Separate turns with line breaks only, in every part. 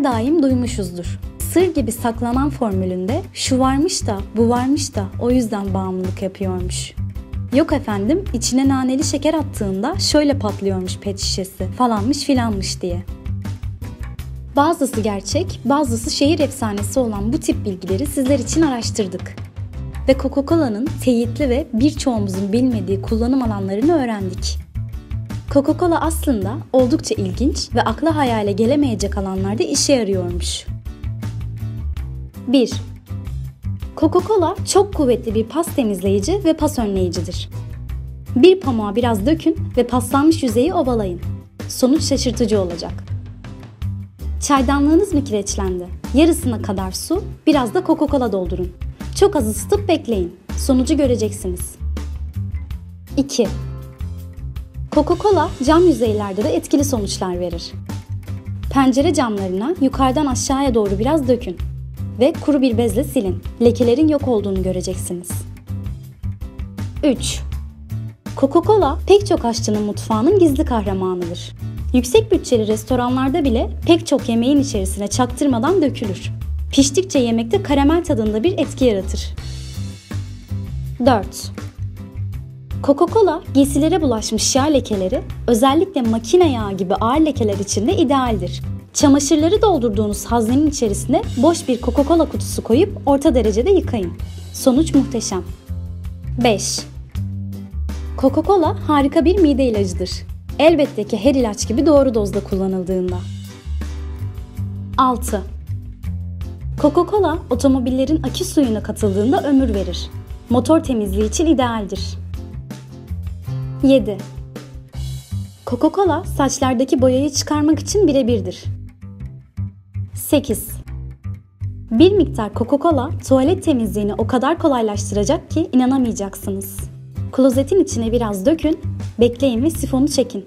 daim duymuşuzdur. Sır gibi saklanan formülünde şu varmış da bu varmış da o yüzden bağımlılık yapıyormuş. Yok efendim, içine naneli şeker attığında şöyle patlıyormuş pet şişesi falanmış filanmış diye. Bazısı gerçek, bazısı şehir efsanesi olan bu tip bilgileri sizler için araştırdık. Ve Coca-Cola'nın teyitli ve birçoğumuzun bilmediği kullanım alanlarını öğrendik. Coca-Cola aslında oldukça ilginç ve akla hayale gelemeyecek alanlarda işe yarıyormuş. 1. Coca-Cola çok kuvvetli bir pas temizleyici ve pas önleyicidir. Bir pamuğa biraz dökün ve paslanmış yüzeyi ovalayın. Sonuç şaşırtıcı olacak. Çaydanlığınız mı kireçlendi? Yarısına kadar su, biraz da Coca-Cola doldurun. Çok az ısıtıp bekleyin. Sonucu göreceksiniz. 2. Coca-Cola cam yüzeylerde de etkili sonuçlar verir. Pencere camlarına yukarıdan aşağıya doğru biraz dökün ve kuru bir bezle silin. Lekelerin yok olduğunu göreceksiniz. 3. Coca-Cola pek çok aşçının mutfağının gizli kahramanıdır. Yüksek bütçeli restoranlarda bile pek çok yemeğin içerisine çaktırmadan dökülür. Piştikçe yemekte karamel tadında bir etki yaratır. 4. Coca-Cola giysilere bulaşmış yağ lekeleri, özellikle makine yağı gibi ağır lekeler için de idealdir. Çamaşırları doldurduğunuz haznenin içerisine boş bir Coca-Cola kutusu koyup orta derecede yıkayın. Sonuç muhteşem. 5. Coca-Cola harika bir mide ilacıdır. Elbette ki her ilaç gibi doğru dozda kullanıldığında. 6. Coca-Cola otomobillerin akü suyuna katıldığında ömür verir. Motor temizliği için idealdir. 7. Coca-Cola saçlardaki boyayı çıkarmak için birebirdir. 8. Bir miktar Coca-Cola tuvalet temizliğini o kadar kolaylaştıracak ki inanamayacaksınız. Klozetin içine biraz dökün, bekleyin ve sifonu çekin.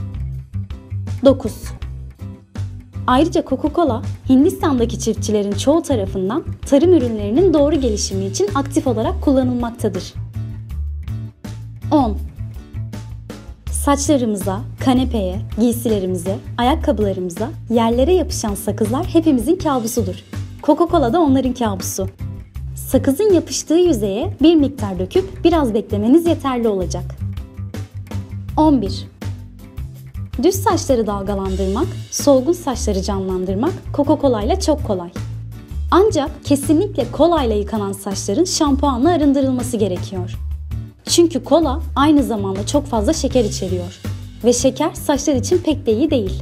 9. Ayrıca Coca-Cola, Hindistan'daki çiftçilerin çoğu tarafından tarım ürünlerinin doğru gelişimi için aktif olarak kullanılmaktadır. 10. Saçlarımıza, kanepeye, giysilerimize, ayakkabılarımıza, yerlere yapışan sakızlar hepimizin kabusudur. Coca-Cola da onların kabusu. Sakızın yapıştığı yüzeye bir miktar döküp biraz beklemeniz yeterli olacak. 11. Düz saçları dalgalandırmak, solgun saçları canlandırmak Coca-Cola ile çok kolay. Ancak kesinlikle kola ile yıkanan saçların şampuanla arındırılması gerekiyor. Çünkü kola aynı zamanda çok fazla şeker içeriyor ve şeker saçlar için pek de iyi değil.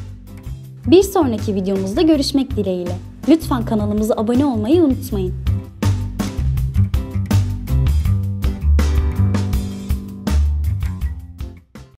Bir sonraki videomuzda görüşmek dileğiyle. Lütfen kanalımıza abone olmayı unutmayın.